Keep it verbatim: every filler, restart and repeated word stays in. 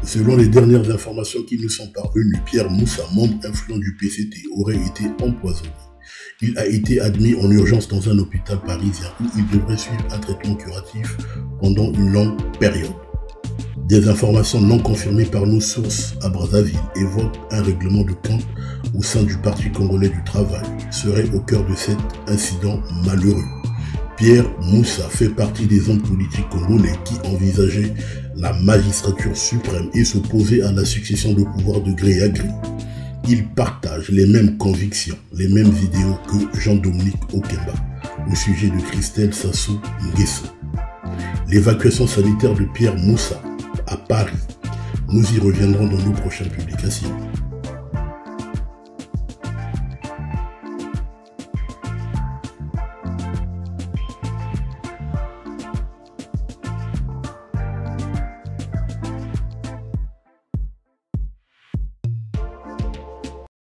Selon les dernières informations qui nous sont parvenues, Pierre Moussa, membre influent du P C T, aurait été empoisonné. Il a été admis en urgence dans un hôpital parisien où il devrait suivre un traitement curatif pendant une longue période. Des informations non confirmées par nos sources à Brazzaville évoquent un règlement de compte au sein du Parti congolais du travail serait au cœur de cet incident malheureux. Pierre Moussa fait partie des hommes politiques congolais qui envisageaient la magistrature suprême et s'opposaient à la succession de pouvoir de gré à gré. Il partage les mêmes convictions, les mêmes idéaux que Jean-Dominique Okemba au sujet de Christelle Sassou Nguesso. L'évacuation sanitaire de Pierre Moussa à Paris, nous y reviendrons dans nos prochaines publications.